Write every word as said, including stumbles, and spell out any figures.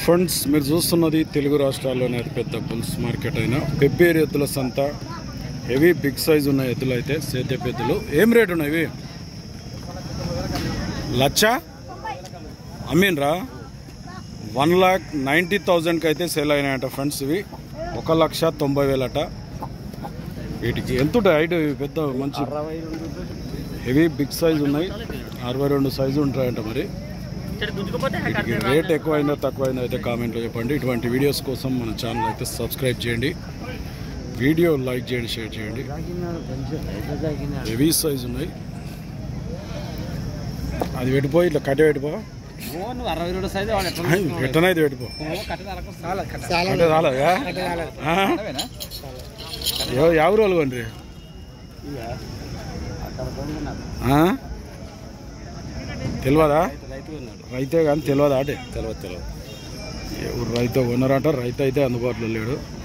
Friends మీరు చూస్తున్నది తెలుగు రాష్ట్రాల్లోనే అతిపెద్ద బుల్స్ మార్కెట్ అయిన పెబ్బేరు ఎద్దుల సంత. హెవీ బిగ్ సైజ్ ఉన్న ఎద్దులు అయితే సేద్యపు ఎద్దులు. ఏం రేటు ఉన్నాయి ఇవి? లక్ష అమ్మీన్రా వన్ లాక్ నైంటీ థౌజండ్కి అయితే సేల్ అయినాయంట ఫ్రెండ్స్. ఇవి ఒక లక్ష తొంభై వేలట. వీటికి ఎంత ఉంటాయి హైట్? పెద్ద మంచి హెవీ బిగ్ సైజ్ ఉన్నాయి, అరవై రెండు సైజు ఉంటాయంట. మరి వీటికి రేట్ ఎక్కువైందో తక్కువైందో అయితే కామెంట్లో చెప్పండి. ఇటువంటి వీడియోస్ కోసం మన ఛానల్ అయితే సబ్స్క్రైబ్ చేయండి, వీడియో లైక్ చేయండి, షేర్ చేయండి. హెవీ సైజ్ ఉన్నాయి. అది పెట్టిపోయి ఇట్లా కట్టే పెట్టిపో, ఎట్టనైతే పెట్టిపో. రాలేదా? యాభై రోజులు కొండ్రి తెలియదా? రైతే కానీ తెలియదా? అంటే తెలియదు తెలియదు. ఎవరు రైతు కొన్నారంట. రైతు అయితే అందుబాటులో లేడు.